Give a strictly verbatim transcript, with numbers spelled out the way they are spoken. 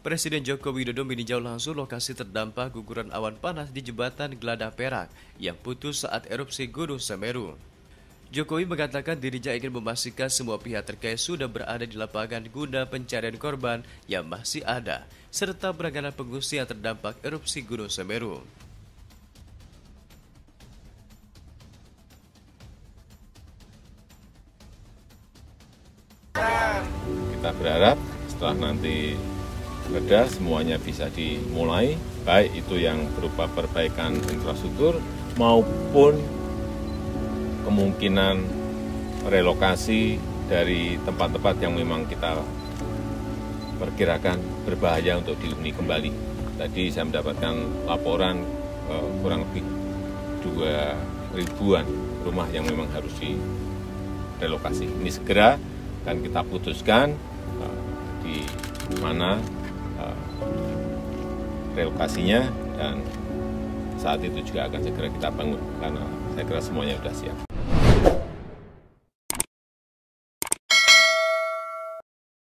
Presiden Joko Widodo meninjau langsung lokasi terdampak guguran awan panas di jembatan Geladak Perak yang putus saat erupsi Gunung Semeru. Jokowi mengatakan dirinya ingin memastikan semua pihak terkait sudah berada di lapangan guna pencarian korban yang masih ada, serta penanganan pengungsi yang terdampak erupsi Gunung Semeru. Kita berharap setelah nanti reda semuanya bisa dimulai, baik itu yang berupa perbaikan infrastruktur maupun kemungkinan relokasi dari tempat-tempat yang memang kita perkirakan berbahaya untuk dihuni kembali. Tadi saya mendapatkan laporan eh, kurang lebih dua ribuan rumah yang memang harus direlokasi. Ini segera akan kita putuskan eh, di mana eh, relokasinya, dan saat itu juga akan segera kita bangun karena saya kira semuanya sudah siap.